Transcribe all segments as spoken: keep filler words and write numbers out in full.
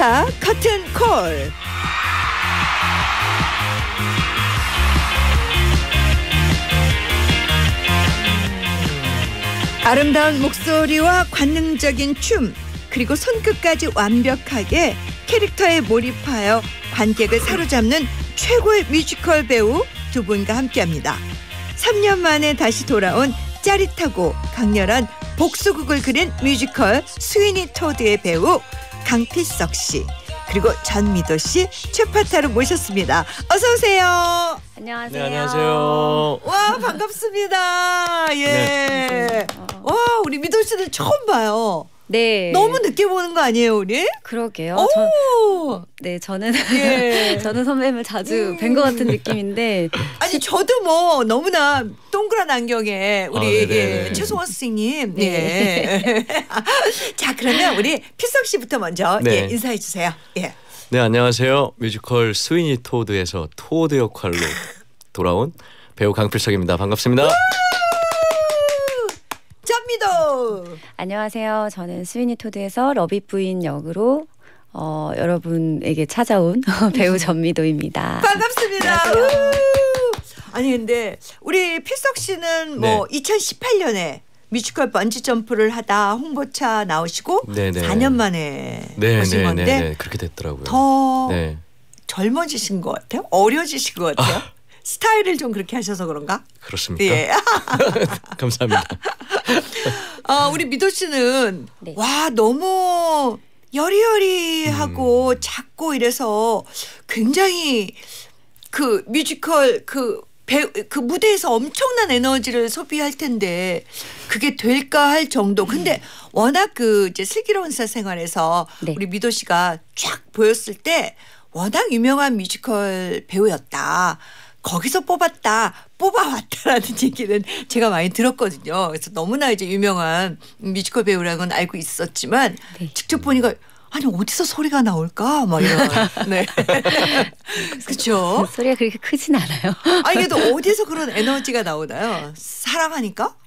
스타 커튼콜. 아름다운 목소리와 관능적인 춤, 그리고 손끝까지 완벽하게 캐릭터에 몰입하여 관객을 사로잡는 최고의 뮤지컬 배우 두 분과 함께합니다. 삼 년 만에 다시 돌아온 짜릿하고 강렬한 복수극을 그린 뮤지컬 스위니 토드의 배우 강필석 씨, 그리고 전미도 씨, 최파타로 모셨습니다. 어서 오세요. 안녕하세요. 네, 안녕하세요. 와, 반갑습니다. 예. 네. 와, 우리 미도 씨는 처음 봐요. 네. 너무 늦게 보는 거 아니에요, 우리? 그러게요. 오. 저, 네, 저는 예. 저는 선배님을 자주 뵌 것 같은 느낌인데. 아니 저도 뭐 너무나 동그란 안경에 우리 아, 예, 최송원 선생님. 네. 예. 자, 그러면 우리 필석 씨부터 먼저 네. 예, 인사해 주세요. 예. 네, 안녕하세요. 뮤지컬 스위니 토드에서 토드 역할로 돌아온 배우 강필석입니다. 반갑습니다. 전미도. 안녕하세요. 저는 스위니 토드에서 러비 부인 역으로 어, 여러분에게 찾아온 배우 전미도입니다. 반갑습니다. 안녕하세요. 아니 근데 우리 필석 씨는 뭐 네. 이천십팔 년에 뮤지컬 번지 점프를 하다 홍보차 나오시고 네네. 사 년 만에 네, 오신 네, 건데 네, 네. 그렇게 됐더라고요. 더 네. 젊어지신 것 같아요? 어려지신 것 같아요? 스타일을 좀 그렇게 하셔서 그런가? 그렇습니까? 예. 감사합니다. 아, 우리 미도 씨는 네. 와 너무 여리여리하고 음. 작고 이래서 굉장히 그 뮤지컬 그 배, 그 무대에서 엄청난 에너지를 소비할 텐데 그게 될까 할 정도. 근데 워낙 그 이제 슬기로운 사생활에서 네. 우리 미도 씨가 쫙 보였을 때 워낙 유명한 뮤지컬 배우였다. 거기서 뽑았다, 뽑아왔다라는 얘기는 제가 많이 들었거든요. 그래서 너무나 이제 유명한 뮤지컬 배우라는 건 알고 있었지만 네. 직접 보니까 아니 어디서 소리가 나올까 막 이런. 네. 그렇죠. 소리가 그렇게 크진 않아요. 아니 그래도 어디서 그런 에너지가 나오나요? 사랑하니까?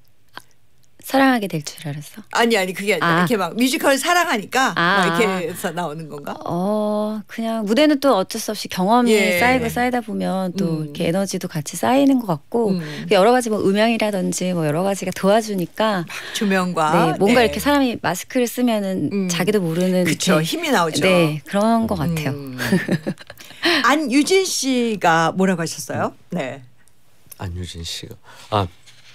사랑하게 될 줄 알았어. 아니 아니 그게 아니라 아. 이렇게 막 뮤지컬 사랑하니까 아. 막 이렇게 해서 나오는 건가? 어, 그냥 무대는 또 어쩔 수 없이 경험이 예. 쌓이고 쌓이다 보면 또 음. 이렇게 에너지도 같이 쌓이는 것 같고 음. 여러 가지 뭐 음향이라든지 뭐 여러 가지가 도와주니까 조명과 네, 뭔가 네. 이렇게 사람이 마스크를 쓰면은 음. 자기도 모르는 그쵸, 이렇게 힘이 나오죠. 네, 그런 것 같아요. 음. 안유진 씨가 뭐라고 하셨어요? 네. 안유진 씨가 아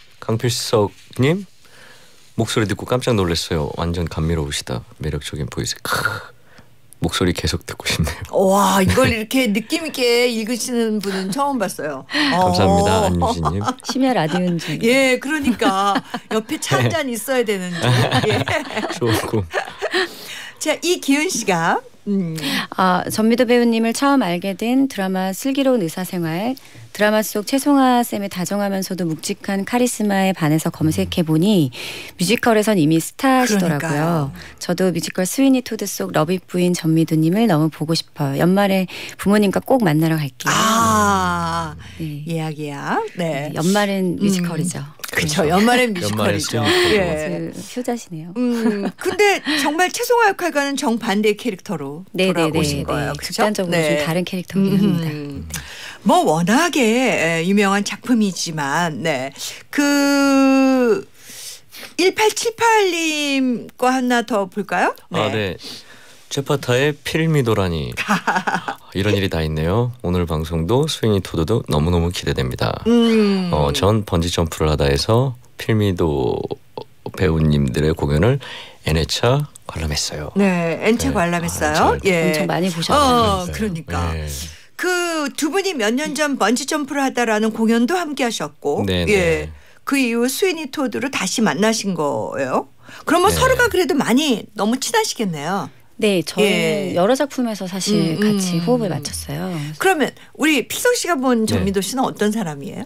강필석님 목소리 듣고 깜짝 놀랐어요. 완전 감미로우시다. 매력적인 보이스. 크, 목소리 계속 듣고 싶네요. 와, 이걸 이렇게 느낌 있게 읽으시는 분은 처음 봤어요. 감사합니다, 어. 안유진님. 심야 라디오인 중. 예, 그러니까 옆에 차 한 잔 있어야 되는 줄. 예. 좋고. 자, 이기은 씨가 음. 아, 전미도 배우님을 처음 알게 된 드라마 슬기로운 의사생활. 드라마 속 최송아 쌤의 다정하면서도 묵직한 카리스마에 반해서 검색해보니 뮤지컬에선 이미 스타시더라고요. 그러니까요. 저도 뮤지컬 스위니 토드 속 러비 부인 전미도님을 너무 보고 싶어요. 연말에 부모님과 꼭 만나러 갈게요. 아, 네. 예약 예약. 네. 네, 연말은 뮤지컬이죠. 그렇죠. 연말엔 연말엔 뮤지컬이죠. 스위니 예. 그 효자시네요. 음, 근데 정말 최송화 역할과는 정반대의 캐릭터로 돌아오신 거예요. 그렇죠? 극단적으로 좀 다른 캐릭터긴 음. 합니다. 뭐 워낙에 유명한 작품이지만 네. 그 일팔칠팔 님 거 하나 더 볼까요? 네. 아, 네. 최파타의 필미도라니. 이런 일이 다 있네요. 오늘 방송도 스위니 토드도 너무너무 기대됩니다. 음. 어, 전 번지 점프를 하다 해서 필미도 배우님들의 공연을 엔 회차 관람했어요. 네, 엔체 네. 관람했어요. 아, 예. 엄청 많이 보셨어요. 어, 그러니까. 네. 그 두 분이 몇 년 전 번지 점프를 하다라는 공연도 함께 하셨고 네, 네. 예. 그 이후 스위니 토드로 다시 만나신 거예요. 그러면 네. 서로가 그래도 많이 너무 친하시겠네요. 네, 저는 예. 여러 작품에서 사실 음, 음. 같이 호흡을 맞췄어요. 그러면 우리 필석 씨가 본 네. 전미도 씨는 어떤 사람이에요?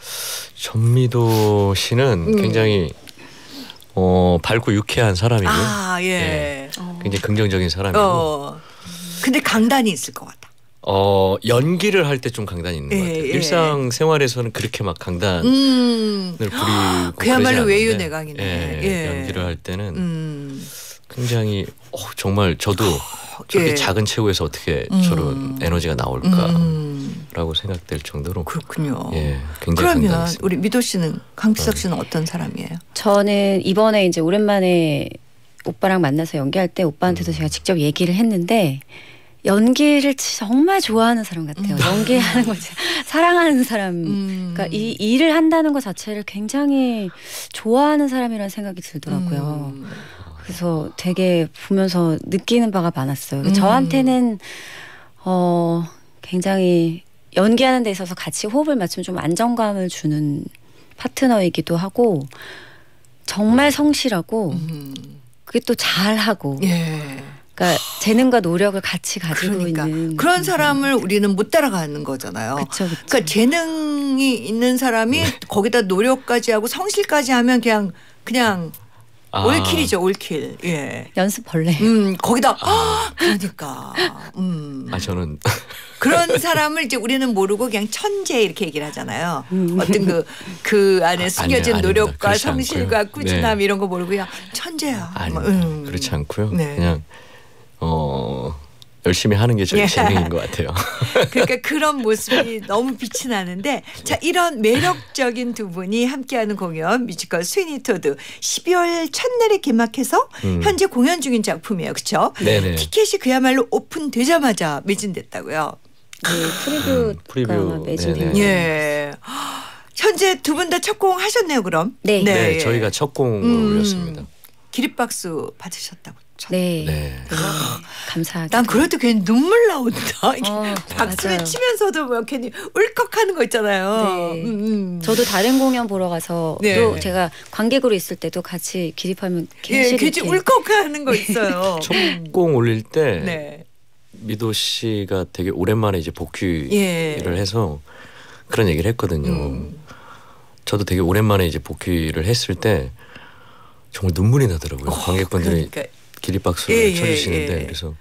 전미도 씨는 음. 굉장히 어, 밝고 유쾌한 사람이고 아, 예. 네. 어. 굉장히 긍정적인 사람이고 어. 근데 강단이 있을 것 같아. 어, 연기를 할 때 좀 강단이 있는 예, 것 같아요. 예. 일상생활에서는 그렇게 막 강단을 음. 부리고 그야말로 그러지 않는데, 외유내강이네. 예, 예. 연기를 할 때는 음. 굉장히 어, 정말 저도 저렇게 예. 작은 체구에서 어떻게 음. 저런 에너지가 나올까라고 음. 생각될 정도로 그렇군요. 예, 굉장히 그러면 상당했습니다. 우리 미도 씨는 강필석 씨는 어떤 사람이에요? 저는 이번에 이제 오랜만에 오빠랑 만나서 연기할 때 오빠한테도 음. 제가 직접 얘기를 했는데 연기를 정말 좋아하는 사람 같아요. 음. 연기하는 걸 사랑하는 사람. 음. 그러니까 이 일을 한다는 것 자체를 굉장히 좋아하는 사람이라는 생각이 들더라고요. 음. 그래서 되게 보면서 느끼는 바가 많았어요. 음. 저한테는 어 굉장히 연기하는 데 있어서 같이 호흡을 맞추면 좀 안정감을 주는 파트너이기도 하고 정말 성실하고 음. 그게 또 잘하고 예. 그러니까 재능과 노력을 같이 가지고 그러니까 있는 그런 사람을 우리는 못 따라가는 거잖아요. 그쵸, 그쵸. 그러니까 재능이 있는 사람이 거기다 노력까지 하고 성실까지 하면 그냥 그냥 아. 올킬이죠, 올킬. 예. 연습 벌레. 음 거기다 아, 그러니까 음 아 저는 그런 사람을 이제 우리는 모르고 그냥 천재 이렇게 얘기를 하잖아요. 음. 어떤 그 그 안에 아, 숨겨진 아니요, 아닙니다. 노력과 그렇지 성실과 않고요. 꾸준함 네. 이런 거 모르고 그냥 천재야. 아닙니다. 음. 그렇지 않고요. 네. 그냥 어 열심히 하는 게 저희 예. 재능인 것 같아요. 그러니까 그런 모습이 너무 빛이 나는데 자 이런 매력적인 두 분이 함께하는 공연 뮤지컬 스위니 토드 십이월 첫날에 개막해서 음. 현재 공연 중인 작품이에요. 그렇죠? 네네. 티켓이 그야말로 오픈되자마자 매진됐다고요. 네, 프리뷰가 음, 프리뷰, 아마 매진된 네네. 거예요. 예. 현재 두 분 다 첫 공 하셨네요. 그럼. 네. 네, 예. 저희가 첫 공을 음. 올렸습니다. 기립박수 받으셨다고. 첫. 네. 네. 네. 감사하게. 난 그럴 때 괜히 눈물 나온다. 이게 어, 박수를 맞아요. 치면서도 뭐 괜히 울컥하는 거 있잖아요. 네. 음, 음. 저도 다른 공연 보러 가서 네. 또 제가 관객으로 있을 때도 같이 기립하면 예, 괜시 괜히 울컥하는 거 있어요. 첫 공 올릴 때 네. 미도 씨가 되게 오랜만에 이제 복귀를 예. 해서 그런 얘기를 했거든요. 음. 저도 되게 오랜만에 이제 복귀를 했을 때 정말 눈물이 나더라고요. 관객분들이 그러니까. 기립박수를 예, 예, 쳐주시는데 예. 그래서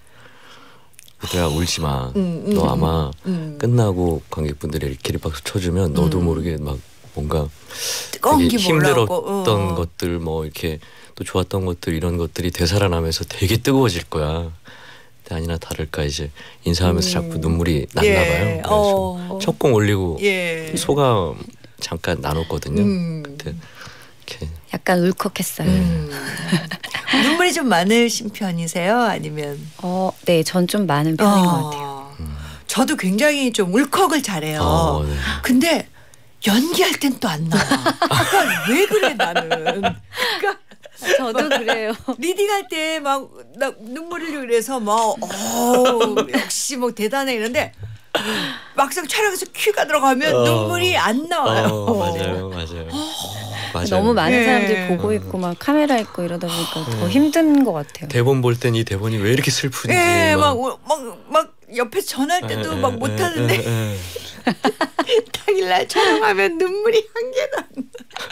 내가 울지 마. 음, 음, 너 아마 음. 끝나고 관객분들이 기립박수 쳐주면 너도 음. 모르게 막 뭔가 뜨거운 되게 기 올라오고. 힘들었던 어. 것들 뭐 이렇게 또 좋았던 것들 이런 것들이 되살아나면서 되게 뜨거워질 거야. 근데 아니나 다를까 이제 인사하면서 음. 자꾸 눈물이 났나 예. 봐요. 그래서 어. 첫 공 올리고 예. 소감 잠깐 나눴거든요. 음. 그때 이렇게 약간 울컥했어요. 음. 눈물이 좀 많으신 편이세요? 아니면? 어, 네, 전 좀 많은 편인 것 같아요. 어. 저도 굉장히 좀 울컥을 잘해요. 어, 네. 근데 연기할 땐 또 안 나와. 그러니까 왜 그래 나는. 그러니까 저도 그래요. 리딩할 때 막 나 눈물 흘리고 그래서 막 어, 역시 뭐 대단해 이런데 막상 촬영해서 큐가 들어가면 어. 눈물이 안 나와요. 어, 맞아요, 맞아요. 맞아요. 너무 많은 예. 사람들이 보고 있고 막 카메라 있고 이러다 보니까 더 힘든 것 같아요. 대본 볼 땐 이 대본이 왜 이렇게 슬픈지 예, 막, 막막 막 옆에 전화할 때도 에, 막 에, 못하는데 에, 에, 에. 당일날 촬영하면 눈물이 한 개도 안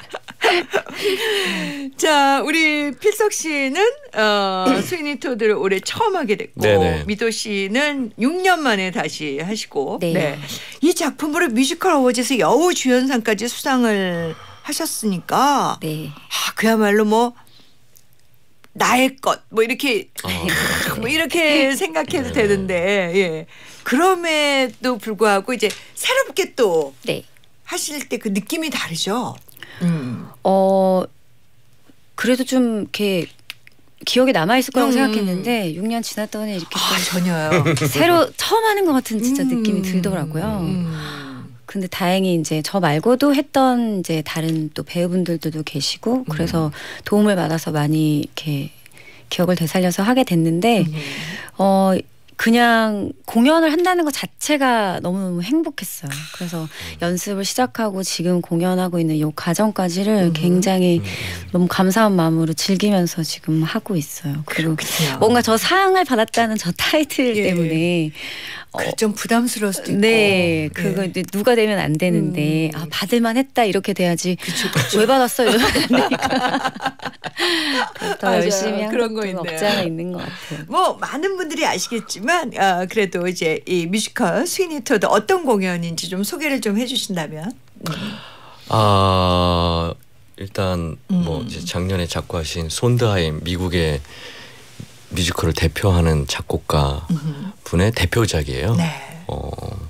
나. 자, 우리 필석 씨는 어, 스위니 토드를 올해 처음 하게 됐고 네네. 미도 씨는 육 년 만에 다시 하시고 네. 이 작품으로 뮤지컬 어워즈에서 여우 주연상까지 수상을 하셨으니까 네. 아, 그야말로 뭐 나의 것 뭐 이렇게 어, 뭐 이렇게 생각해도 네. 되는데 예. 그럼에도 불구하고 이제 새롭게 또 네. 하실 때 그 느낌이 다르죠. 음. 어 그래도 좀 이렇게 기억에 남아 있을 거라고 음. 생각했는데 육 년 지났더니 이렇게 아, 또 전혀요. 새로 처음 하는 것 같은 진짜 음. 느낌이 들더라고요. 음. 근데 다행히 이제 저 말고도 했던 이제 다른 또 배우분들도 계시고 그래서 도움을 받아서 많이 이렇게 기억을 되살려서 하게 됐는데 음. 어 그냥 공연을 한다는 것 자체가 너무너무 행복했어요. 그래서 연습을 시작하고 지금 공연하고 있는 이 과정까지를 음. 굉장히 음. 너무 감사한 마음으로 즐기면서 지금 하고 있어요. 그리고 그렇군요. 뭔가 저 상을 받았다는 저 타이틀 예. 때문에 그래, 좀 부담스러울 수도 있고. 네, 그거 네. 이제 누가 되면 안 되는데 음. 아 받을만 했다 이렇게 돼야지 그쵸, 그쵸. 왜 받았어 이러면 안 되니까 더 맞아요. 열심히 한 그런 거 것도 있네요. 없지 않아 있는 것 같아요. 뭐 많은 분들이 아시겠지만 어, 그래도 이제 이 뮤지컬 스위니 토드 어떤 공연인지 좀 소개를 좀 해주신다면. 아 일단 뭐 음. 이제 작년에 작곡하신 손드하임 미국의 뮤지컬을 대표하는 작곡가 음. 분의 대표작이에요. 네. 어,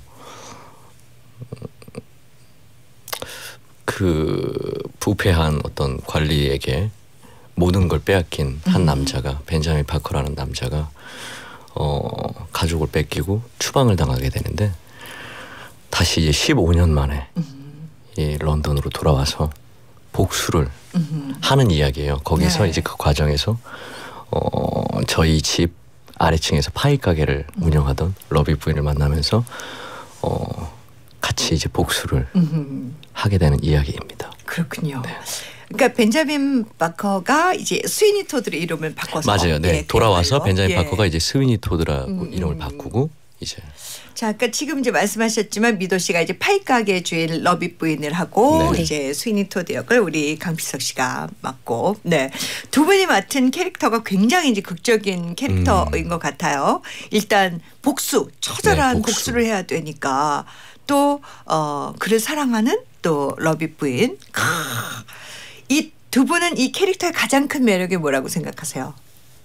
그 부패한 어떤 관리에게 모든 걸 빼앗긴 한 음. 남자가 벤자민 파커라는 남자가 어, 가족을 뺏기고 추방을 당하게 되는데 다시 이제 십오 년 만에 음. 이 런던으로 돌아와서 복수를 음. 하는 이야기예요. 거기서 네. 이제 그 과정에서 어, 저희 집 아래층에서 파이 가게를 음. 운영하던 러비 부인을 만나면서 어, 같이 이제 복수를 음. 하게 되는 이야기입니다. 그렇군요. 네. 그러니까 벤자민 파커가 이제 스위니 토드의 이름을 바꿔서 맞아요. 네. 예, 돌아와서 대화요. 벤자민 예. 파커가 이제 스위니 토드라고 음, 이름을 음. 바꾸고 이제 자, 아까 지금 이제 말씀하셨지만 미도 씨가 이제 파이 가게 주인 러비 부인을 하고 네. 이제 스위니 토드 역을 우리 강필석 씨가 맡고, 네, 두 분이 맡은 캐릭터가 굉장히 이제 극적인 캐릭터인 음. 것 같아요. 일단 복수, 처절한 네, 복수. 복수를 해야 되니까 또 어, 그를 사랑하는 또 러비 부인. 이 두 분은 이 캐릭터의 가장 큰 매력이 뭐라고 생각하세요?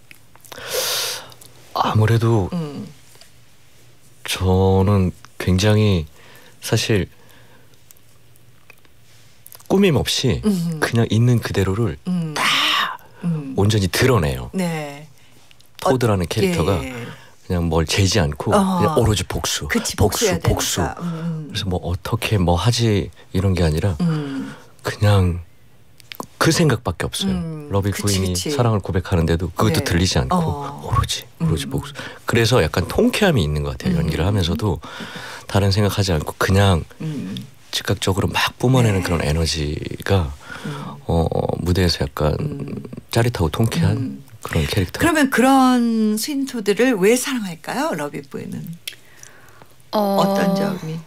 아무래도 음. 저는 굉장히 사실 꾸밈 없이 음. 그냥 있는 그대로를 음. 음. 온전히 드러내요. 네. 토드라는 캐릭터가 예. 그냥 뭘 재지 않고 어. 그냥 오로지 복수, 그치, 복수, 복수해야 복수. 되니까. 음. 그래서 뭐 어떻게 뭐 하지 이런 게 아니라 음. 그냥 그 생각밖에 없어요. 음. 러비 그치, 부인이 그치. 사랑을 고백하는데도 그것도 네. 들리지 않고 어. 오로지 오로지 음. 복수. 그래서 약간 통쾌함이 있는 것 같아요. 연기를 음. 하면서도 다른 생각하지 않고 그냥 음. 즉각적으로 막 뿜어내는 네. 그런 에너지가 음. 어, 무대에서 약간 음. 짜릿하고 통쾌한 음. 그런 캐릭터. 그러면 그런 스윈토드를 왜 사랑할까요? 러비 부인은 어, 어떤 점이?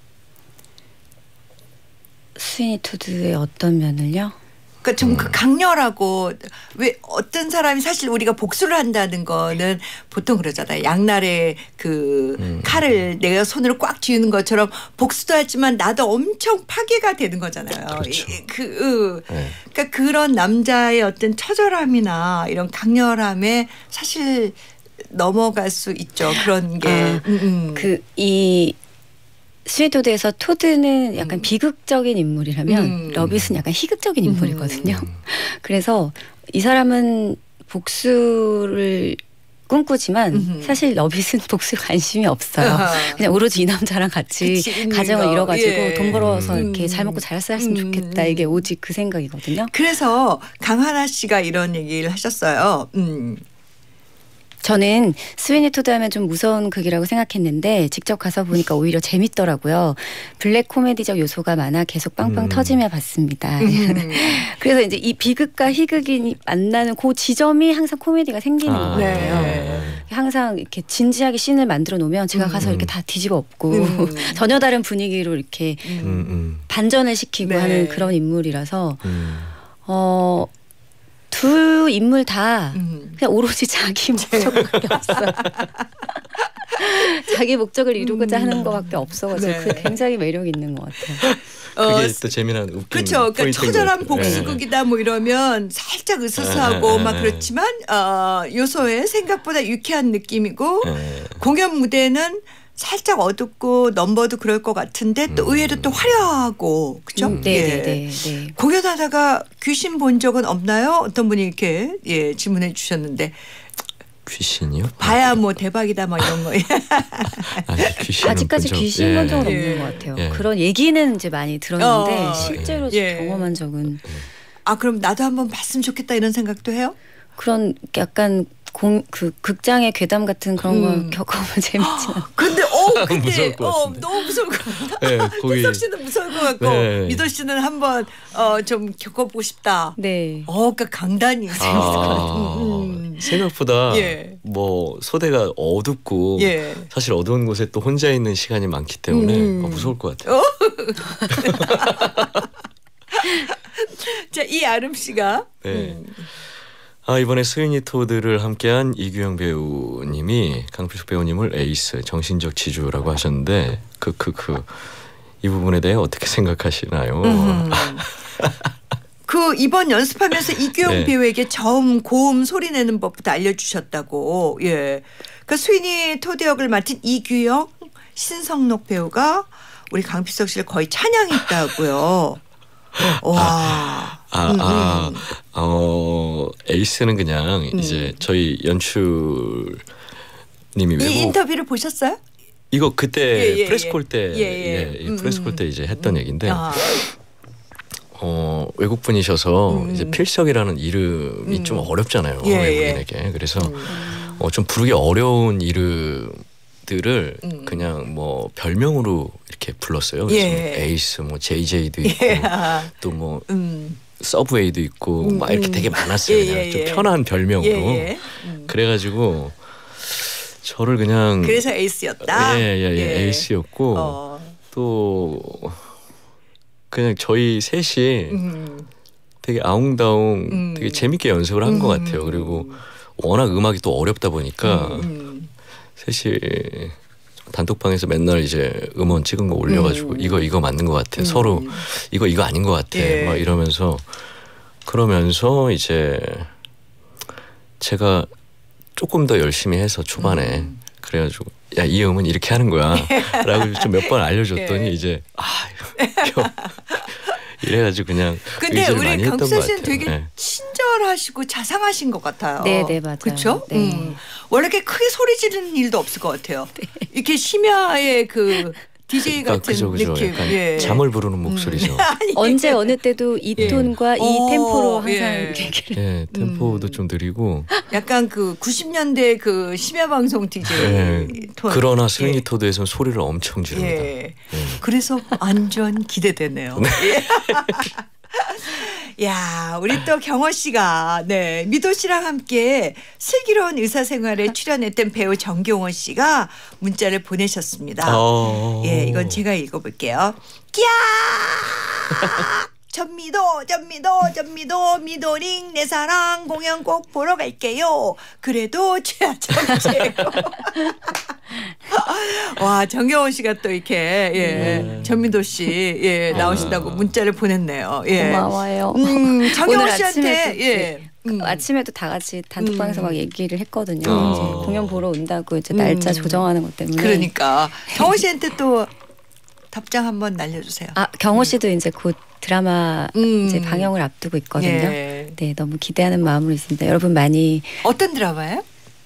스위니 토드의 어떤 면을요? 그러니까 좀 음. 그 강렬하고 왜 어떤 사람이 사실 우리가 복수를 한다는 거는 보통 그러잖아요. 양날의 그 음. 칼을 내가 손으로 꽉 쥐는 것처럼 복수도 하지만 나도 엄청 파괴가 되는 거잖아요. 그렇죠. 이- 그 으. 네. 그러니까 그런 남자의 어떤 처절함이나 이런 강렬함에 사실 넘어갈 수 있죠. 그런 게. 아, 음, 음. 그 이 스위도드에서 토드는 약간 음. 비극적인 인물이라면 음. 러빗은 약간 희극적인 음. 인물이거든요. 그래서 이 사람은 복수를 꿈꾸지만 음흠. 사실 러빗은 복수에 관심이 없어요. 그냥 오로지 이 남자랑 같이 그치, 있는 가정을 거. 이뤄가지고 예. 돈 벌어서 음. 이렇게 잘 먹고 잘 살았으면 음. 좋겠다. 이게 오직 그 생각이거든요. 그래서 강하나 씨가 이런 얘기를 하셨어요. 음. 저는 스위니 토드 하면 좀 무서운 극이라고 생각했는데 직접 가서 보니까 오히려 재밌더라고요. 블랙 코미디적 요소가 많아 계속 빵빵 음. 터지며 봤습니다. 음. 그래서 이제 이 비극과 희극이 만나는 그 지점이 항상 코미디가 생기는 아, 것 같아요. 네. 항상 이렇게 진지하게 씬을 만들어 놓으면 제가 가서 음. 이렇게 다 뒤집어 엎고 음. 전혀 다른 분위기로 이렇게 음, 음, 반전을 시키고 네. 하는 그런 인물이라서 음. 어, 두 인물 다 음. 그냥 오로지 자기 목적밖에 없어. 자기 목적을 이루고자 음. 하는 것밖에 없어가지고 네. 그게 굉장히 매력 있는 것 같아요. 그게 어, 또 재미난 웃긴 그렇죠. 그러니까 포인트인 처절한 것 같아요. 복수극이다 뭐 이러면 살짝 으스스하고 네. 막 그렇지만 어, 요소에 생각보다 유쾌한 느낌이고 네. 네. 공연 무대는 살짝 어둡고 넘버도 그럴 것 같은데 또 음. 의외로 또 화려하고 그죠? 음, 네네네. 네. 공연하다가 귀신 본 적은 없나요? 어떤 분이 이렇게 예 질문해 주셨는데 귀신이요? 봐야 뭐 대박이다 막 이런 거. 아니, 귀신은 아직까지 본 적- 귀신 예. 본 적은 예. 없는 것 같아요. 예. 그런 얘기는 이제 많이 들었는데 어, 실제로 예. 경험한 적은 아 그럼 나도 한번 봤으면 좋겠다 이런 생각도 해요? 그런 약간 공, 그 극장의 괴담 같은 그런 걸 음. 겪어보면 재밌진 않아요. 근데 어 근데 무서울 것 어 같은데. 너무 무서울 것 같아. 네, 거기 희석 씨는 무서울 것 같고 네. 미도 씨는 한번 어 좀 겪어보고 싶다. 네. 어 그러니까 강단이 재밌을 것 같아. 아, 음. 생각보다 예. 뭐 소대가 어둡고 예. 사실 어두운 곳에 또 혼자 있는 시간이 많기 때문에 음. 어, 무서울 것 같아요. 자 이아름 씨가 네. 음. 아 이번에 스위니 토드를 함께한 이규영 배우님이 강필석 배우님을 에이스 정신적 지주라고 하셨는데 그 그 그 이 부분에 대해 어떻게 생각하시나요? 음. 그 이번 연습하면서 이규영 네. 배우에게 저음 고음 소리 내는 법부터 알려주셨다고. 예. 그 스위니 토드 역을 맡은 이규영, 신성록 배우가 우리 강필석 씨를 거의 찬양했다고요. 와. 아, 음, 아, 음. 어, 에이스는 그냥 음. 이제 저희 연출님이 이 외국 인터뷰를 보셨어요? 이거 그때 예, 예, 프레스콜 때 예, 예. 예, 음, 프레스콜 때 이제 했던 얘기인데 아. 어, 외국 분이셔서 음. 이제 필석이라는 이름이 음. 좀 어렵잖아요. 예, 외국인에게. 그래서 음. 어, 좀 부르기 어려운 이름들을 음. 그냥 뭐 별명으로 이렇게 불렀어요. 그래서 예. 뭐 에이스, 뭐 제이제이도 있고 예. 아. 또 뭐 음. 서브웨이도 있고 음, 막 이렇게 음. 되게 많았어요. 예, 그냥 예, 좀 예. 편한 별명으로. 예, 예. 음. 그래가지고 저를 그냥 그래서 에이스였다. 예예예 예. 에이스였고 어. 또 그냥 저희 셋이 음. 되게 아웅다웅 음. 되게 재밌게 연습을 한 것 음. 같아요. 그리고 워낙 음악이 또 어렵다 보니까 음. 셋이 단톡방에서 맨날 이제 음원 찍은 거 올려가지고 음. 이거 이거 맞는 것 같아. 음. 서로 이거 이거 아닌 것 같아. 예. 막 이러면서 그러면서 이제 제가 조금 더 열심히 해서 초반에 음. 그래가지고 야 이 음은 이렇게 하는 거야라고 좀 몇 번 알려줬더니 예. 이제 아 형 이래가지고 그냥 근데 의지를 우리 많이 했던 것 강필석 씨는 같아요. 되게 네. 친절하시고 자상하신 것 같아요. 네, 네, 맞아요. 그렇죠? 네. 음. 원래 이렇게 크게 소리 지르는 일도 없을 것 같아요. 이렇게 심야의 그 디제이 그러니까 같은 그죠 그죠. 느낌. 약간 예. 잠을 부르는 목소리죠. 아니, 언제 어느 때도 이 예. 톤과 이 어, 템포로 항상 예. 얘기를 예, 템포도 음. 좀 느리고. 약간 그 구십 년대 그 심야 방송 디제이 예. 톤. 그러나 스윙이 토드에서는 소리를 엄청 지릅니다. 예. 예. 그래서 완전 기대되네요. 예. 야, 우리 또 경호 씨가 네 미도 씨랑 함께 슬기로운 의사생활에 출연했던 배우 정경호 씨가 문자를 보내셨습니다. 어. 예, 이건 제가 읽어볼게요. 끼야! 전미도, 전미도, 전미도, 미도링 내 사랑 공연 꼭 보러 갈게요. 그래도 최하정 최고. 와, 정경원 씨가 또 이렇게 예, 네. 전미도 씨 예, 나오신다고 문자를 보냈네요. 예. 고마워요. 음, 정경원 오늘 씨한테 아침에도 예. 음. 아침에도 다 같이 단톡방에서 음. 막 얘기를 했거든요. 어. 이제 공연 보러 온다고 이제 날짜 음. 조정하는 것 때문에. 그러니까 경호 씨한테 또 답장 한번 날려주세요. 아 경호 씨도 이제 곧 드라마 음. 이제 방영을 앞두고 있거든요. 예. 네, 너무 기대하는 마음으로 있습니다. 여러분 많이 어떤 드라마예요?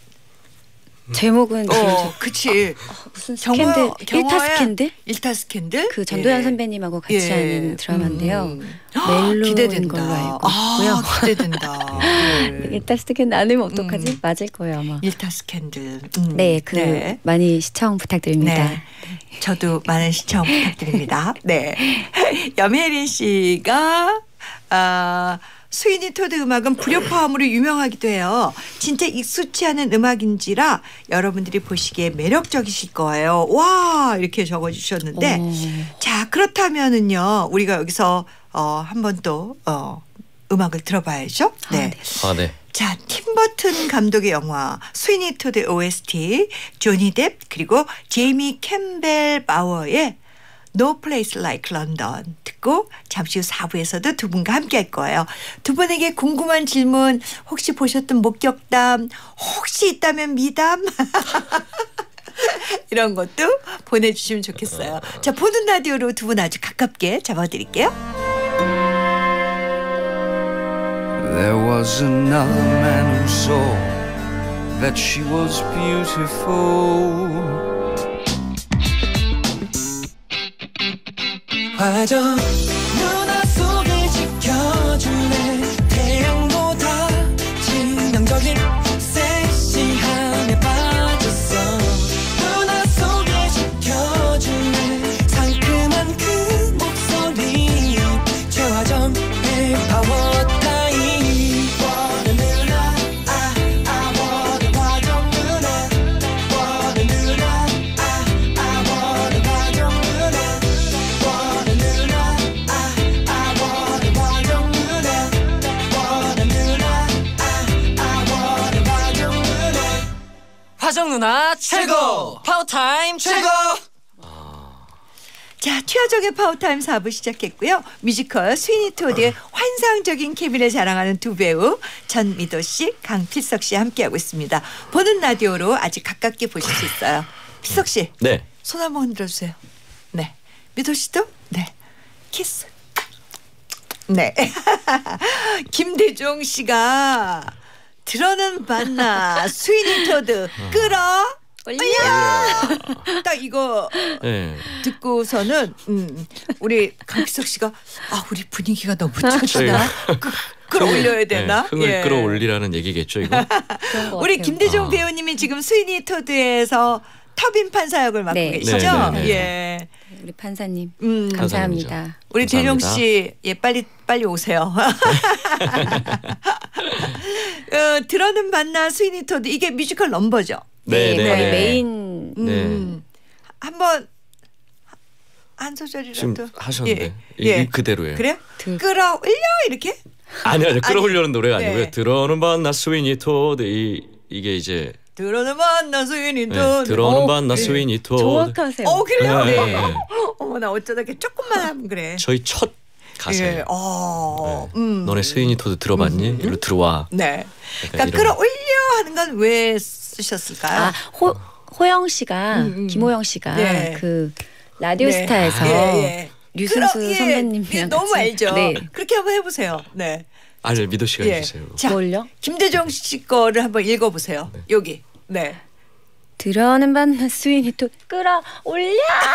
제목은 어, 그치. 무슨 경호- 스캔들 경호의 일타 스캔들 일타 스캔들. 그 전도연 예. 선배님하고 같이 예. 하는 드라마인데요. 음. 멜로인 기대된다. 걸로 알고 아, 있고요. 기대된다. 예. 일타 스캔들 안 하면 어떡하지? 음. 맞을 거예요 아마. 일타 스캔들. 음. 네, 그 네. 많이 시청 부탁드립니다. 네. 저도 많은 시청 부탁드립니다. 네. 염혜린 씨가 아, 스위니 토드 음악은 불협화음으로 유명하기도 해요. 진짜 익숙치 않은 음악인지라 여러분들이 보시기에 매력적이실 거예요. 와 이렇게 적어주셨는데 오. 자 그렇다면은요 우리가 여기서 어, 한 번 또 어, 음악을 들어봐야죠. 아, 네. 네. 아 네. 자, 팀버튼 감독의 영화 스위니 토드 오에스티, 조니 뎁 그리고 제이미 캠벨 바워의 No Place Like London 듣고 잠시 후 사 부에서도 두 분과 함께 할 거예요. 두 분에게 궁금한 질문 혹시 보셨던 목격담 혹시 있다면 미담 이런 것도 보내주시면 좋겠어요. 자, 보는 라디오로 두 분 아주 가깝게 잡아드릴게요. There was another man who saw that she was beautiful. 화정 누나 속을 지켜줄래 태양보다 치명적인 섹시함에 빠졌어 누나 속을 지켜줄래 상큼한 그 목소리 최화정의 파워 타임 원해 누나 아, 아 원해 화정 누나 원해 누나 아, 아 원해 화정 누나 원해 누나 아, 아 원해 화정 누나 원해 누나 아, 아 원해 화정 누나 화정 누나 최고! 파워타임 최고! 자, 최하정의 파워타임 사 부 시작했고요. 뮤지컬 스위니 토드의 환상적인 케미를 자랑하는 두 배우 전미도 씨, 강필석 씨 함께하고 있습니다. 보는 라디오로 아주 가깝게 보실 수 있어요. 필석 씨, 네. 손 한번 흔들어주세요. 네. 미도 씨도 네. 키스. 네. 김대중 씨가 들어는 봤나 스위니 토드 끌어 올려. 딱 이거 네. 듣고서는 음, 우리 강필석 씨가 아 우리 분위기가 너무 처지나 끌어올려야 되나? 네, 흥을 예. 끌어올리라는 얘기겠죠 이거. 우리 김대중 아. 배우님이 지금 스위니 토드에서 터빈 판사 역을 맡고 네. 계시죠? 네, 네, 네. 예. 우리 판사님 음. 감사합니다. 우리 대종 감사합니다. 씨, 예 빨리 빨리 오세요. 어, 들어는 봤나 스위니 토드 이게 뮤지컬 넘버죠. 네, 네, 거의 네. 메인 음. 한번 한 소절이라도 지금 하셨는데 예. 이, 예. 이 그대로예요. 그래요? 들- 끌어올려 이렇게? 아니 아니 끌어올려는 노래가 네. 아니고요. 들어오는 밤나 스위니 토드 이 이게 이제 들어는 봤나 스위니 네, 토드. 들어오는 어, 밤나 예. 스위니 토드. 정확하세요. 어 그래요? 네, 네, 네. 어머 나 어쩌다 이렇게 조금만 하면 그래. 저희 첫 가사예요. 예. 어. 네. 음. 너네 스위니 토드 들어봤니? 음. 일로 들어와. 네. 약간 그러니까 이런. 끌어올려 하는 건 왜 쓰셨을까요? 아, 호 호영 씨가 음, 음. 김호영 씨가 네. 그 라디오 네. 스타에서 예, 예. 류승수 끌어- 예. 선배님이랑 예, 너무 같이- 알죠. 네. 그렇게 한번 해보세요. 네. 아니 미도 씨가 예. 해주세요. 자, 뭘요? 김대중 씨 거를 한번 읽어보세요. 여기. 네. 들어는 반나 스위니 또 끌어올려.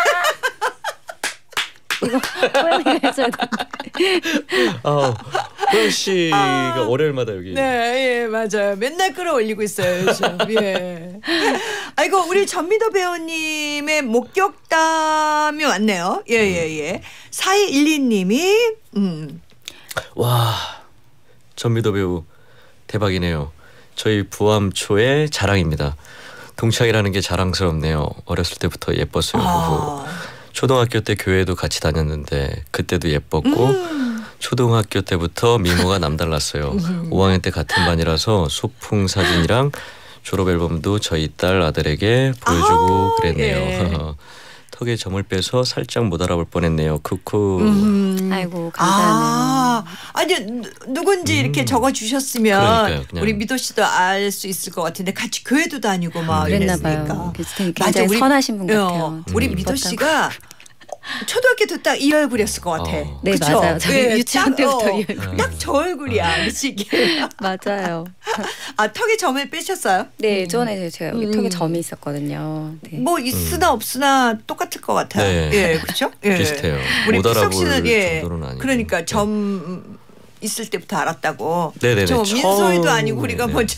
이거 호영이가 해줘야 돼. 아, 호영 씨가 월요일마다 여기. 네, 예, 맞아요. 맨날 끌어올리고 있어요, 요즘. 예. 아이고, 우리 전미도 배우님의 목격담이 왔네요. 예, 예, 예. 사이일이 님이, 음, 와, 전미도 배우 대박이네요. 저희 부암초의 자랑입니다. 동창이라는 게 자랑스럽네요. 어렸을 때부터 예뻤어요. 아, 초등학교 때 교회도 같이 다녔는데 그때도 예뻤고 음. 초등학교 때부터 미모가 남달랐어요. 오 학년 때 같은 반이라서 소풍 사진이랑 졸업 앨범도 저희 딸 아들에게 보여주고 아, 그랬네요. 예. 턱에 점을 빼서 살짝 못 알아볼 뻔했네요. 쿠쿠. 음. 아이고 감사하네요. 아, 아니 누- 누군지 이렇게 적어 주셨으면 음. 그러니까요, 그냥. 우리 미도 씨도 알 수 있을 것 같은데 같이 교회도 다니고 막 그랬나 이랬으니까. 봐요. 굉장히 맞아, 우리- 선하신 분 어, 같아요. 우리 음. 미도 씨가 초등학교 때 딱 이 얼굴이었을 것 같아. 어. 네, 그쵸? 맞아요. 저희 예, 유치원 딱, 때부터 어, 이 얼굴. 딱 저 얼굴이야, 그 시기에. 맞아요. 아 턱에 점을 빼셨어요? 네, 예전에 제가 여기 음. 턱에 점이 있었거든요. 네. 뭐 있으나 없으나 똑같을 것 같아요. 네. 예, 그렇죠? 예. 비슷해요. 우리 못 피석 알아볼 씨는 예, 정도는 아니고. 그러니까 네. 점 있을 때부터 알았다고. 네네네. 저 민소희도 처음- 아니고 우리가 네. 먼저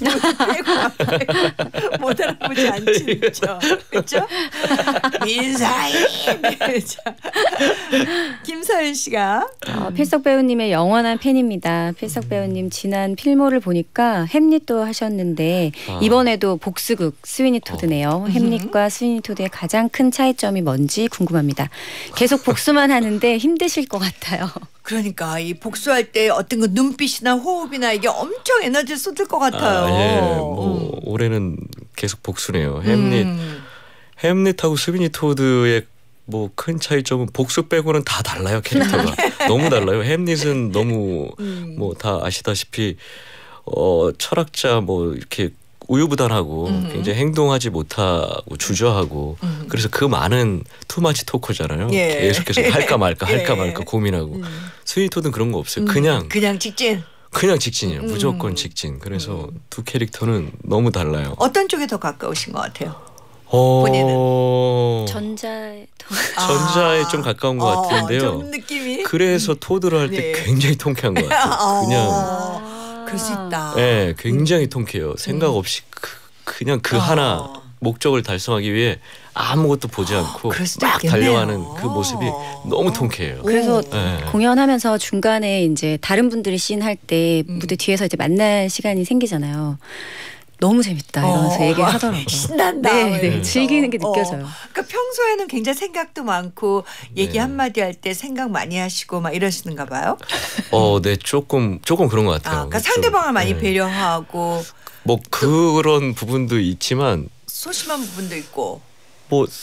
빼고 못 알아보지 않지, 그렇죠? 그렇죠? 민소희. 네, 자, 김서연 씨가 어, 필석 배우님의 영원한 팬입니다. 필석 배우님 지난 필모를 보니까 햄릿도 하셨는데 아. 이번에도 복수극 스위니 토드네요. 햄릿과 스위니 토드의 가장 큰 차이점이 뭔지 궁금합니다. 계속 복수만 하는데 힘드실 것 같아요. 그러니까 이 복수할 때 어떤 그 눈빛이나 호흡이나 이게 엄청 에너지를 쏟을 것 같아요. 아, 예. 뭐 음. 올해는 계속 복수네요. 햄릿, 음. 햄릿하고 스위니 토드의 뭐 큰 차이점은 복수 빼고는 다 달라요. 캐릭터가 너무 달라요. 햄릿은 너무 음. 뭐 다 아시다시피 어 철학자 뭐 이렇게 우유부단하고 음. 굉장히 행동하지 못하고 주저하고 음. 그래서 그 많은 투마치 토크잖아요. 예. 계속해서 할까 말까 할까 예. 말까 고민하고 음. 스위니 토드는 그런 거 없어요. 음. 그냥 그냥 직진. 그냥 직진이에요. 음. 무조건 직진. 그래서 두 캐릭터는 너무 달라요. 어떤 쪽에 더 가까우신 것 같아요? 어... 전자에 더 전자에 아. 좀 가까운 것 어, 같은데요. 좀 느낌이. 그래서 토드를 할 때 네. 굉장히 통쾌한 것 같아요. 그냥 어, 그럴 수 있다. 예, 굉장히 통쾌해요. 생각 없이 그, 그냥 그 어. 하나 목적을 달성하기 위해 아무것도 보지 않고 그럴 수도 막 있겠네요. 달려가는 그 모습이 너무 통쾌해요. 그래서 네. 공연하면서 중간에 이제 다른 분들이 씬 할 때 음. 무대 뒤에서 이제 만날 시간이 생기잖아요. 너무 재밌다 이러면서 어, 얘기를 막 하더라고요. 신난다. 네, 뭐 네, 이러면서. 즐기는 게 어. 느껴져요. 그러니까 평소에는 굉장히 생각도 많고 얘기 네. 한마디 할 때 생각 많이 하시고 막 이러시는가 봐요. 어, 네, 조금 조금 그런 것 아, 같아요. 그러니까 좀, 상대방을 많이 네. 배려하고 뭐 그런 부분도 있지만 소심한 부분도 있고. 뭐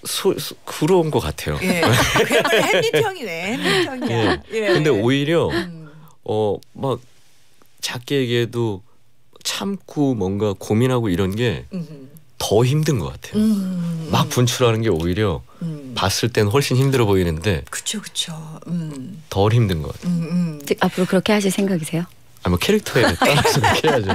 소, 소, 그런 것 같아요. 예. 그야말로 햄릿형이네. 햄릿형이야. 예. 근데 오히려 음. 어 막 작게 얘기해도 참고 뭔가 고민하고 이런 게 더 음. 힘든 것 같아요. 음. 막 분출하는 게 오히려 음. 봤을 땐 훨씬 힘들어 보이는데 그쵸 그쵸. 음. 덜 힘든 것 같아요. 음, 음. 즉 앞으로 그렇게 하실 생각이세요? 아, 뭐 캐릭터에 따라서 그렇게 해야죠.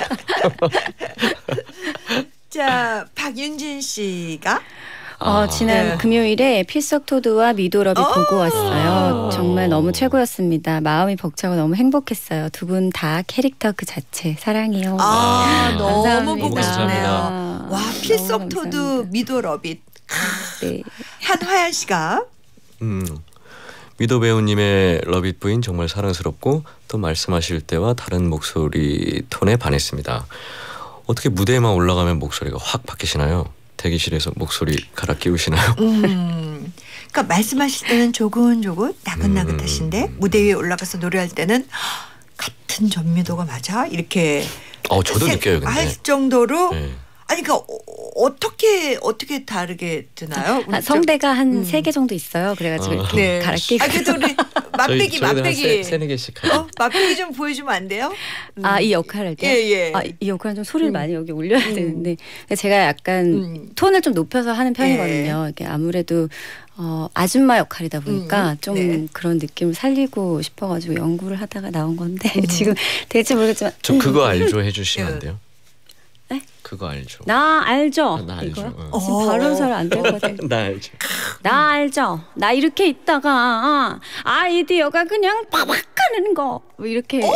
자 박윤진 씨가 어, 아. 지난 네. 금요일에 필석 토드와 미도럽이 어. 보고 왔어요. 아. 정말 너무 최고였습니다. 마음이 벅차고 너무 행복했어요. 두 분 다 캐릭터 그 자체 사랑해요. 아, 아. 너무 감사합니다. 보고 감사합니다. 싶네요. 와 필석 토드 미도 러빗. 네. 한화연 씨가 음. 미도 배우님의 러빗 부인 정말 사랑스럽고 또 말씀하실 때와 다른 목소리 톤에 반했습니다. 어떻게 무대에만 올라가면 목소리가 확 바뀌시나요? 대기실에서 목소리 갈아 끼우시나요? 음. 그러니까 말씀하실 때는 조근조근 나긋나긋하신데 음. 무대 위에 올라가서 노래할 때는 같은 전미도가 맞아? 이렇게 어, 저도 세- 느껴요. 근데. 할 정도로 네. 아니 그러니까 어, 어떻게 어떻게 다르게 드나요? 아, 성대가 한 음. 세 개 정도 있어요. 그래가지고 어. 이렇게 네. 갈아 끼고. 아 그래도 우리 맛배기 저희, 저희도 한 맛배기 세, 세네 개씩 하죠. 어 맛배기 좀 보여주면 안 돼요? 음. 아, 이 역할 할 때? 예, 예. 아, 이 역할은 좀 소리를 음. 많이 여기 올려야 음. 되는데 제가 약간 음. 톤을 좀 높여서 하는 편이거든요. 예. 이게 아무래도 어, 아줌마 역할이다 보니까 음. 좀 네. 그런 느낌을 살리고 싶어가지고 연구를 하다가 나온 건데 지금 될지 모르겠지만 저 그거 알죠 해주시면 안 돼요? 네? 그거 알죠. 나 알죠? 아, 나 알죠. 이거요? 어. 지금 발음 잘 안 될 것 같아요. 나 알죠. 나 알죠? 나 이렇게 있다가 아이디어가 그냥 팍팍 가는 거 뭐 이렇게 해요.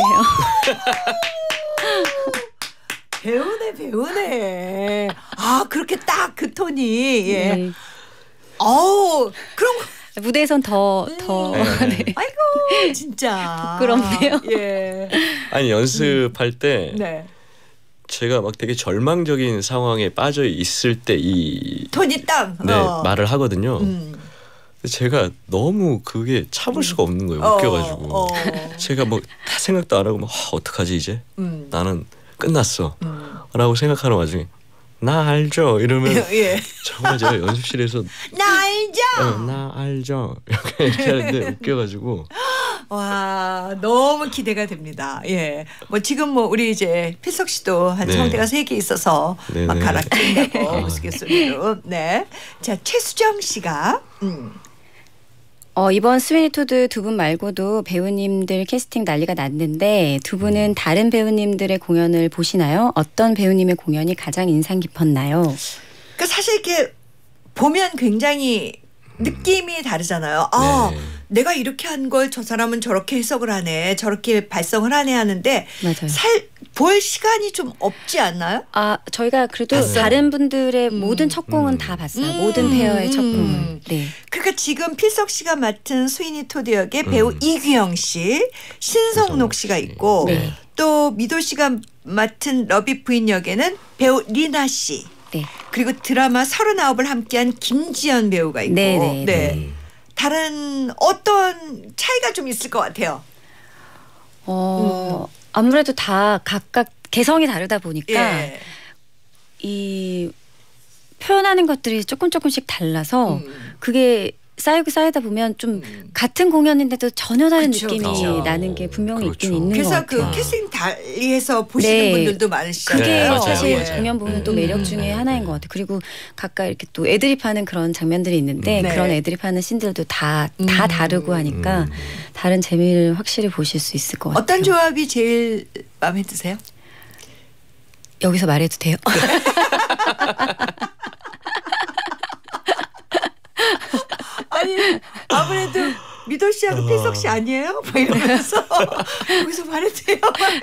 배우네 배우네. 아 그렇게 딱 그 톤이 예. 네. 어우 그런 거. 무대에선 더 더 네. 네. 아이고 진짜 부끄럽네요. 예. 아니 연습할 때 네. 제가 막 되게 절망적인 상황에 빠져 있을 때 이 톤이 딱. 네, 어. 말을 하거든요. 음. 근데 제가 너무 그게 참을 수가 없는 거예요. 어, 웃겨가지고. 어. 제가 뭐 다 생각도 안 하고 막 아, 어떡하지 이제 음. 나는 끝났어 음. 라고 생각하는 와중에 나 알죠 이러면 예. 정말 제가 연습실에서 나 알죠. 어, 나 알죠 이렇게, 이렇게 하는데 웃겨가지고 와 너무 기대가 됩니다. 예. 뭐 지금 뭐 우리 이제 필석 씨도 한 네. 성대가 세 개 있어서 네네. 막 갈아 낀다고 아. 우스갯소리로. 네. 자 최수정 씨가 음. 어, 이번 스위니 토드 두 분 말고도 배우님들 캐스팅 난리가 났는데 두 분은 다른 배우님들의 공연을 보시나요? 어떤 배우님의 공연이 가장 인상 깊었나요? 그러니까 사실 이렇게 보면 굉장히 느낌이 다르잖아요. 아, 네. 내가 이렇게 한 걸 저 사람은 저렇게 해석을 하네, 저렇게 발성을 하네 하는데 맞아요. 살 볼 시간이 좀 없지 않나요? 아, 저희가 그래도 봤어요? 다른 분들의 음. 모든 첫 공은 음. 다 봤어요. 음. 모든 페어의 첫 공을. 음. 네. 그러니까 지금 필석 씨가 맡은 스위니 토드 역의 배우 음. 이규영 씨, 신성록 신성록 씨가 씨. 있고 네. 또 미도 씨가 맡은 러비 부인 역에는 배우 리나 씨. 네. 그리고 드라마 서른아홉을 함께한 김지연 배우가 있고 네, 네, 네. 음. 다른 어떤 차이가 좀 있을 것 같아요. 어, 아무래도 다 각각 개성이 다르다 보니까 예. 이 표현하는 것들이 조금 조금씩 달라서 음. 그게 쌓이고 쌓이다 보면 좀 음. 같은 공연인데도 전혀 다른 그쵸, 느낌이 그쵸. 나는 게 분명히 그렇죠. 있긴 있는 것 그래서 같아요. 그 캐스팅 달리해서 보시는 네. 분들도 많으시잖아요. 그게 네, 맞아요, 사실 맞아요. 공연 보면 또 네. 매력 음. 중에 네, 하나인 네. 것 같아요. 그리고 각각 이렇게 또 애드립하는 그런 장면들이 있는데 네. 그런 애드립하는 씬들도 다, 다 음. 다르고 하니까 음. 다른 재미를 확실히 보실 수 있을 것 같아요. 어떤 조합이 제일 마음에 드세요? 여기서 말해도 돼요? 아니 아무래도 미도 씨하고 필석 씨 아니에요? 뭐 이러면서 여기서 말해도요.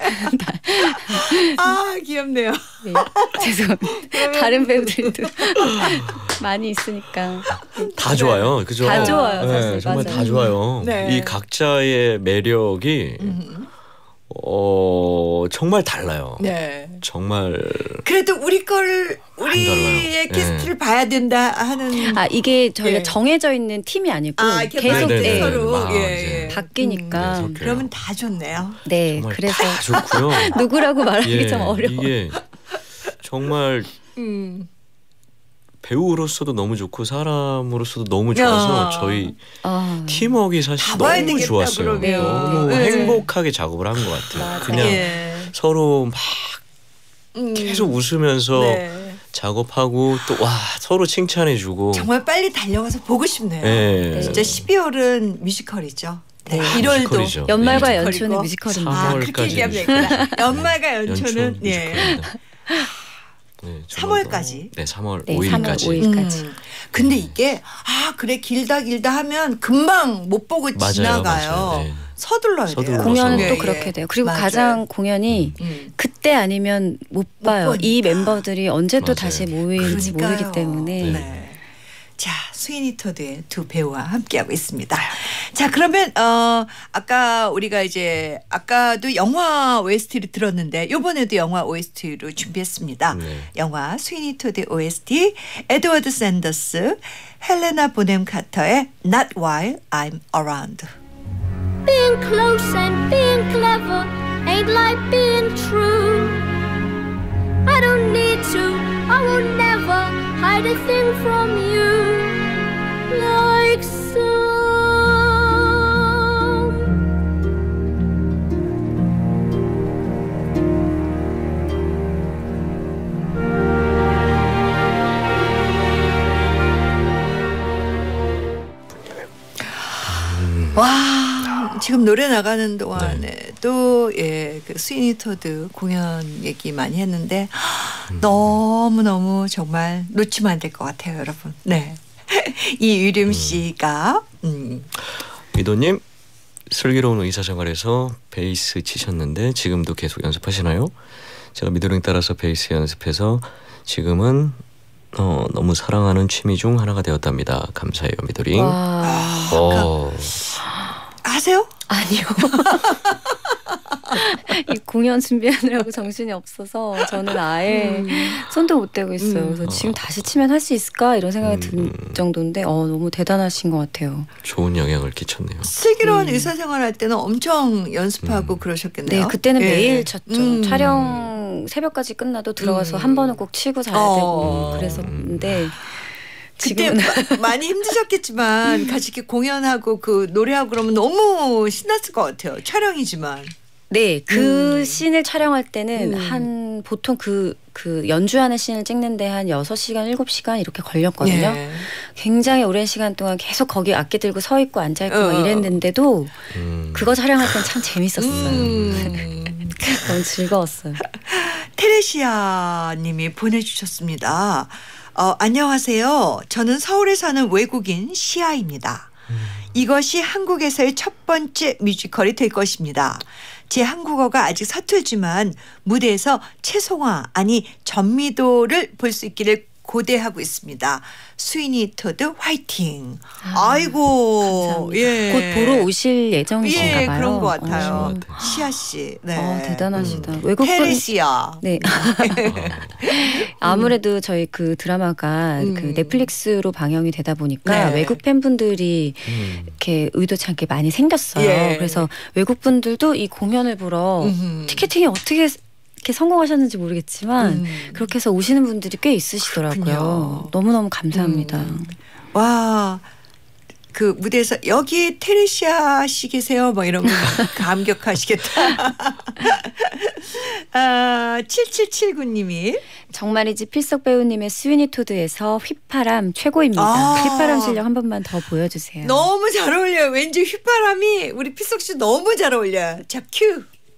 아 귀엽네요. 네, 죄송합니다. 다른 배우들도 많이 있으니까. 다 좋아요. 그죠? 다 좋아요, 네, 사실. 정말 맞아요. 다 좋아요. 네. 이 각자의 매력이 음. 어, 정말 달라요. 네. 정말 그래도 우리 걸 우리의 달라요. 캐스트를 봐야 된다 하는. 아 이게 저희가 예. 정해져 있는 팀이 아니고 아, 이렇게 계속 네, 네, 네, 네. 서로 아, 예, 이제. 예. 바뀌니까. 네, 섞여요. 그러면 다 좋네요. 네, 정말 그래서 다 좋고요. 누구라고 말하기 예, 좀 어려워. 이게 정말 음. 배우로서도 너무 좋고 사람으로서도 너무 좋아서 야. 저희 아, 팀워크가 사실 다 봐야 너무 되겠다, 좋았어요. 그러면. 너무 네. 행복하게 작업을 한 것 같아요. 맞아요. 그냥 예. 서로 막 음. 계속 웃으면서 네. 작업하고 또 와 서로 칭찬해주고. 정말 빨리 달려가서 보고 싶네요. 예. 진짜 십이월은 뮤지컬이죠. 네. 네. 일월도 뮤지컬이죠. 연말과 네. 연초는 뮤지컬이고. 뮤지컬입니다. 아, 그렇게 삼월까지 얘기하면 되구나. 연말과 연초 연초는 예. 뮤지컬입니다. 네, 정말 삼월까지. 너무- 네, 삼월 네, 오일까지. 삼월 오일까지. 음. 근데 이게 아 그래 길다 길다 하면 금방 못 보고 맞아요, 지나가요. 맞아요. 네. 서둘러야 돼요. 서둘러서. 공연은 예, 또 예. 그렇게 돼요. 그리고 맞아요. 가장 공연이 음. 그때 아니면 못 봐요. 보니까. 이 멤버들이 언제 또 맞아요. 다시 모일지 그러니까요. 모르기 때문에 네. 자, 스위니 토드의 두 배우와 함께하고 있습니다. 자, 그러면 어 아까 우리가 이제 아까도 영화 오에스티를 들었는데 이번에도 영화 오에스티로 준비했습니다. 네. 영화 스위니 토드 오에스티 에드워드 샌더스, 헬레나 보넴 카터의 Not While I'm Around. Being close and being clever ain't like being true. I don't need to, I will never hide a thing from you. Like some. 와, 지금 노래 나가는 동안에도 예, 그 스위니 토드 공연 얘기 많이 했는데 너무 너무 정말 놓치면 안 될 것 같아요, 여러분. 네, 이유림 씨가 음. 미도님 슬기로운 의사생활에서 베이스 치셨는데 지금도 계속 연습하시나요? 제가 미도링 따라서 베이스 연습해서 지금은 어, 너무 사랑하는 취미 중 하나가 되었답니다. 감사해요, 미도링. 와, 어, 아세요? 아니요. 이 공연 준비하느라고 정신이 없어서 저는 아예 음. 손도 못 대고 있어요. 음. 그래서 지금 다시 치면 할 수 있을까 이런 생각이 들 음. 정도인데 어, 너무 대단하신 것 같아요. 좋은 영향을 끼쳤네요. 슬기로운 음. 의사생활 할 때는 엄청 연습하고 음. 그러셨겠네요. 네, 그때는 예. 매일 쳤죠. 음. 촬영 새벽까지 끝나도 들어가서 음. 한 번은 꼭 치고 자야 어. 되고 그랬었는데 그때 지금은 마- 많이 힘드셨겠지만 같이 이렇게 공연하고 그 노래하고 그러면 너무 신났을 것 같아요. 촬영이지만. 네, 그 음. 씬을 촬영할 때는 음. 한 보통 그, 그 연주하는 씬을 찍는데 한 여섯 시간, 일곱 시간 이렇게 걸렸거든요. 예. 굉장히 오랜 시간 동안 계속 거기 악기 들고 서 있고 앉아 있고 어. 막 이랬는데도 음. 그거 촬영할 땐 참 재밌었어요. 음. 너무 즐거웠어요. 테레시아 님이 보내주셨습니다. 어, 안녕하세요. 저는 서울에 사는 외국인 시아입니다. 이것이 한국에서의 첫 번째 뮤지컬이 될 것입니다. 제 한국어가 아직 서툴지만 무대에서 채송화 아니 전미도를 볼 수 있기를 고대하고 있습니다. 스위니 토드 화이팅. 아, 아이고 감사합니다. 예. 곧 보러 오실 예정이신가 예 봐요. 그런 것 같아요. 어. 시아 씨. 네. 어, 대단하시다. 음. 외국분 테레시아. 네. 아무래도 저희 그 드라마가 음. 그 넷플릭스로 방영이 되다 보니까 네. 외국 팬분들이 음. 이렇게 의도치 않게 많이 생겼어요. 예. 그래서 외국 분들도 이 공연을 보러 음흠. 티켓팅이 어떻게 이렇게 성공하셨는지 모르겠지만 음. 그렇게 해서 오시는 분들이 꽤 있으시더라고요. 그렇군요. 너무너무 감사합니다. 음. 와. 그 무대에서 여기 테레시아 씨 계세요 뭐 이런 거 감격하시겠다. 아, 칠칠칠구 님이 정말이지 필석 배우님의 스위니 토드에서 휘파람 최고입니다. 아. 휘파람 실력 한 번만 더 보여주세요. 너무 잘 어울려요. 왠지 휘파람이 우리 피석 씨 너무 잘 어울려요. 자, 큐.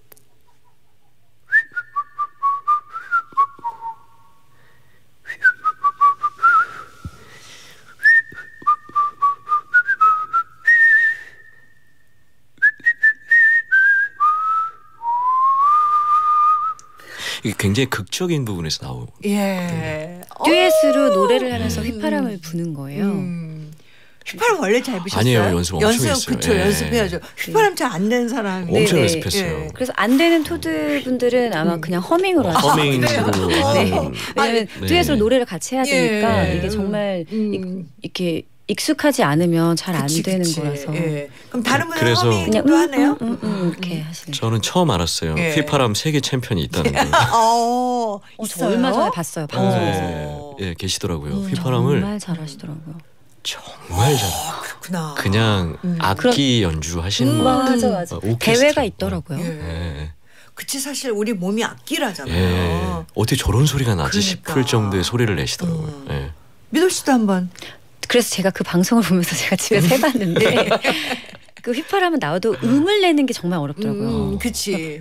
이게 굉장히 극적인 부분에서 나오고 예. 듀엣으로 어. 노래를 하면서 음. 휘파람을 부는 거예요. 음. 휘파람 원래 잘 부셨어요? 아니에요. 연습 엄청 연습, 했어요. 그쵸, 예. 연습해야죠. 휘파람 잘 안 되는 사람이. 엄청 네, 연습했어요. 예. 그래서 안 되는 토드 분들은 아마 그냥 허밍으로 하죠. 허밍으로 그래요? 하는 어. 왜냐면 네. 듀엣으로 노래를 같이 해야 되니까 예. 이게 정말 음. 이- 이렇게 익숙하지 않으면 잘 안 그치, 되는 그치. 거라서 예. 그럼 다른 분은 그래서- 그냥 허밍도 음, 하네요? 음, 음, 음, 이렇게 하시는. 저는 처음 알았어요. 예. 휘파람 세계 챔피언이 있다는 거. 어, 어, 저 있어요? 얼마 전에 봤어요 방송에서. 네. 어. 예, 계시더라고요. 음. 휘파람을 정말 잘하시더라고요. 정말 잘. 그렇구나. 그냥 음. 악기 연주하시는 음. 분. 맞아 맞아. 어, 오케스트라. 대회가 있더라고요. 예. 예. 그치 사실 우리 몸이 예. 악기라잖아요. 어떻게 저런 소리가 나지 그러니까. 싶을 정도의 소리를 내시더라고요. 음. 예. 미도 씨도 한번. 그래서 제가 그 방송을 보면서 제가 집에서 해봤는데 그 휘파람은 나와도 음을 내는 게 정말 어렵더라고요. 음, 그치.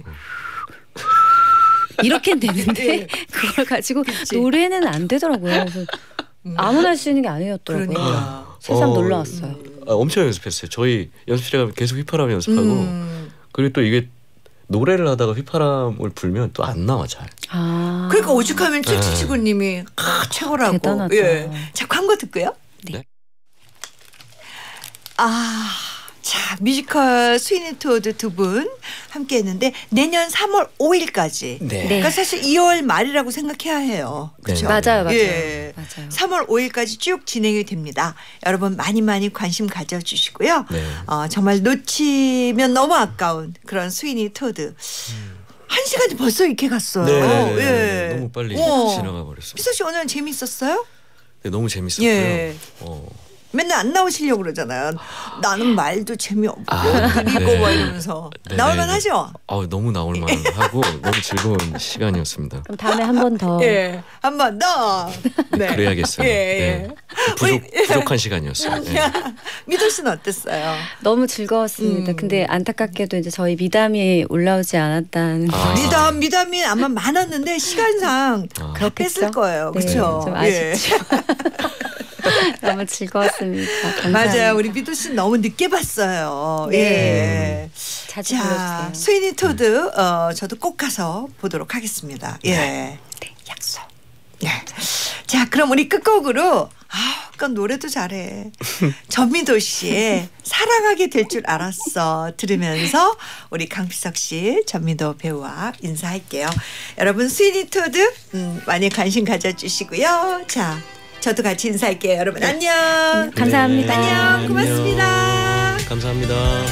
이렇게는 되는데 예. 그걸 가지고 그치. 노래는 안 되더라고요. 그래서 음. 아무나 할 수 있는 게 아니었더라고요. 그러니까. 새삼 어, 놀라웠어요. 아, 엄청 연습했어요. 저희 연습실에 가면 계속 휘파람 연습하고 음. 그리고 또 이게 노래를 하다가 휘파람을 불면 또 안 나와 잘. 아, 그러니까 오죽하면 칠칠칠구님이 아, 최고라고. 대단하다. 예. 자, 광고 듣고요. 네. 아, 자, 뮤지컬 스위니 토드 두 분 함께 했는데 내년 삼월 오일까지. 네. 그러니까 사실 이월 말이라고 생각해야 해요. 그렇죠? 네. 맞아요, 맞아요. 예. 맞아요. 삼월 오일까지 쭉 진행이 됩니다. 여러분 많이 많이 관심 가져주시고요. 네. 어, 정말 놓치면 너무 아까운 그런 스위니 토드. 한 시간이 벌써 이렇게 갔어요. 네, 네, 네, 예. 네. 너무 빨리 어. 지나가 버렸습니다. 미소 씨 오늘 재밌었어요? 네, 너무 재밌었고요. 예. 어, 맨날 안 나오시려고 그러잖아요. 나는 말도 재미없고 아, 그리고 네. 뭐 이러면서 네, 나올만 네, 네. 하죠? 아, 너무 나올 만하고 너무 즐거운 시간이었습니다. 그럼 다음에 한 번 더. 예, 한 번 더. 네. 그래야겠어요. 예, 예. 네. 부족, 부족한 시간이었어요. 네. 미도 씨는 어땠어요? 너무 즐거웠습니다. 음. 근데 안타깝게도 이제 저희 미담이 올라오지 않았다는. 아. 미담, 미담이 아마 많았는데 시간상 아. 그렇겠죠? 뺐을 거예요. 네, 그렇죠? 좀 아쉽죠. 너무 즐거웠습니다. 감사합니다. 맞아요. 우리 미도 씨 너무 늦게 봤어요. 네. 예. 자주 자, 불러주세요. 스위니 토드 어, 저도 꼭 가서 보도록 하겠습니다. 예. 네. 약속. 네. 자, 그럼 우리 끝곡으로 아, 그 노래도 잘해. 전미도 씨의 사랑하게 될 줄 알았어 들으면서 우리 강비석 씨, 전미도 배우와 인사할게요. 여러분 스위니 토드 음, 많이 관심 가져주시고요. 자, 저도 같이 인사할게요. 여러분 안녕. 감사합니다. 네, 안녕. 고맙습니다. 안녕. 감사합니다.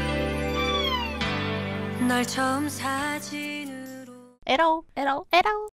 널 처음 사진으로 에러 에러 에러